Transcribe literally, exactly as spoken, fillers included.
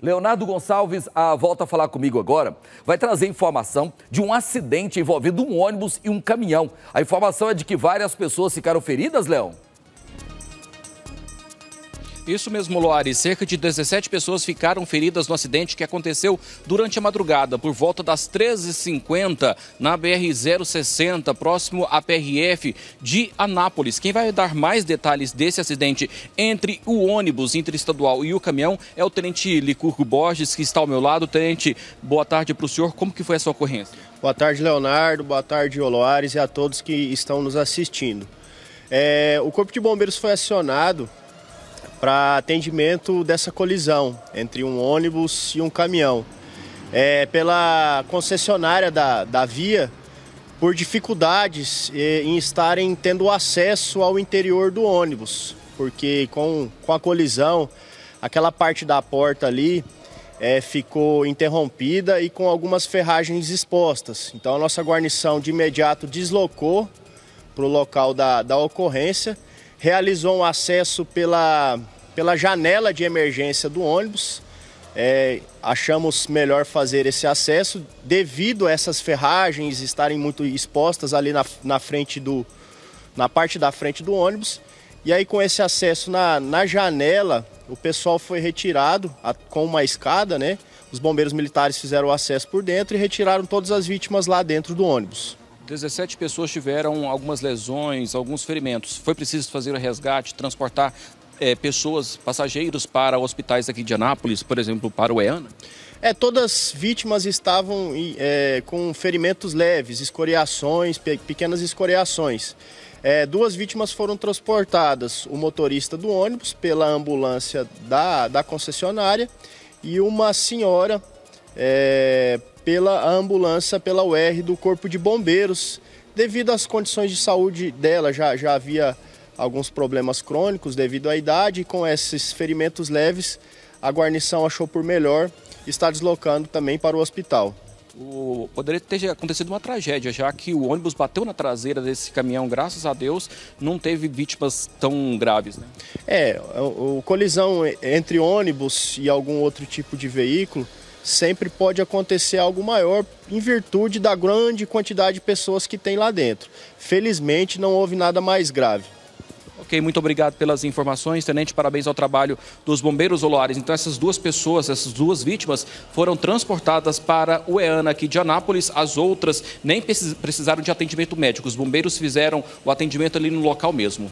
Leonardo Gonçalves a, volta a falar comigo agora. Vai trazer informação de um acidente envolvendo um ônibus e um caminhão. A informação é de que várias pessoas ficaram feridas, Leão? Isso mesmo, Loares. Cerca de dezessete pessoas ficaram feridas no acidente que aconteceu durante a madrugada, por volta das treze e cinquenta, na B R zero sessenta, próximo à P R F de Anápolis. Quem vai dar mais detalhes desse acidente entre o ônibus interestadual e o caminhão é o tenente Licurgo Borges, que está ao meu lado. Tenente, boa tarde para o senhor. Como que foi essa ocorrência? Boa tarde, Leonardo. Boa tarde, Loares, e a todos que estão nos assistindo. É, o Corpo de Bombeiros foi acionado para atendimento dessa colisão entre um ônibus e um caminhão. É, pela concessionária da, da via, por dificuldades é, em estarem tendo acesso ao interior do ônibus, porque com, com a colisão, aquela parte da porta ali é, ficou interrompida e com algumas ferragens expostas. Então a nossa guarnição de imediato deslocou para o local da, da ocorrência, realizou um acesso pela, pela janela de emergência do ônibus. É, achamos melhor fazer esse acesso devido a essas ferragens estarem muito expostas ali na, na, frente do, na parte da frente do ônibus. E aí, com esse acesso na, na janela, o pessoal foi retirado a, com uma escada, né? Os bombeiros militares fizeram o acesso por dentro e retiraram todas as vítimas lá dentro do ônibus. dezessete pessoas tiveram algumas lesões, alguns ferimentos. Foi preciso fazer o resgate, transportar é, pessoas, passageiros para hospitais aqui de Anápolis, por exemplo, para o EANA? É, todas as vítimas estavam é, com ferimentos leves, escoriações, pe pequenas escoriações. É, duas vítimas foram transportadas, o motorista do ônibus pela ambulância da, da concessionária e uma senhora é, pela ambulância, pela U R do Corpo de Bombeiros. Devido às condições de saúde dela, já, já havia alguns problemas crônicos devido à idade, e com esses ferimentos leves, a guarnição achou por melhor estar deslocando também para o hospital. O, poderia ter acontecido uma tragédia, já que o ônibus bateu na traseira desse caminhão. Graças a Deus, não teve vítimas tão graves, né? É, o, o colisão entre ônibus e algum outro tipo de veículo sempre pode acontecer algo maior em virtude da grande quantidade de pessoas que tem lá dentro. Felizmente, não houve nada mais grave. Ok, muito obrigado pelas informações, tenente. Parabéns ao trabalho dos bombeiros Loares. Então, essas duas pessoas, essas duas vítimas, foram transportadas para o EANA aqui de Anápolis. As outras nem precisaram de atendimento médico. Os bombeiros fizeram o atendimento ali no local mesmo.